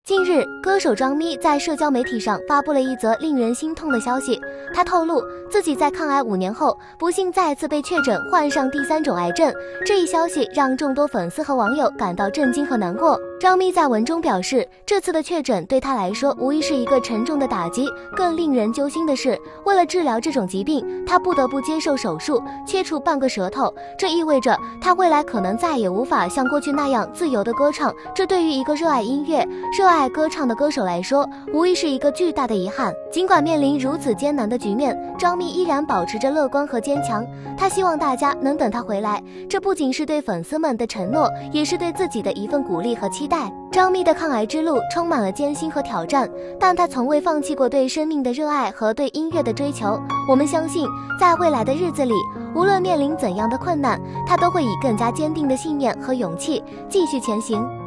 近日，歌手张咪在社交媒体上发布了一则令人心痛的消息。她透露，自己在抗癌5年后，不幸再次被确诊患上第3种癌症。这一消息让众多粉丝和网友感到震惊和难过。张咪在文中表示，这次的确诊对她来说无疑是一个沉重的打击。更令人揪心的是，为了治疗这种疾病，她不得不接受手术，切除半个舌头。这意味着她未来可能再也无法像过去那样自由地歌唱。这对于一个热爱音乐、热爱歌唱的歌手来说，无疑是一个巨大的遗憾。尽管面临如此艰难的局面，张咪依然保持着乐观和坚强。她希望大家能等她回来，这不仅是对粉丝们的承诺，也是对自己的一份鼓励和期待。张咪的抗癌之路充满了艰辛和挑战，但她从未放弃过对生命的热爱和对音乐的追求。我们相信，在未来的日子里，无论面临怎样的困难，她都会以更加坚定的信念和勇气继续前行。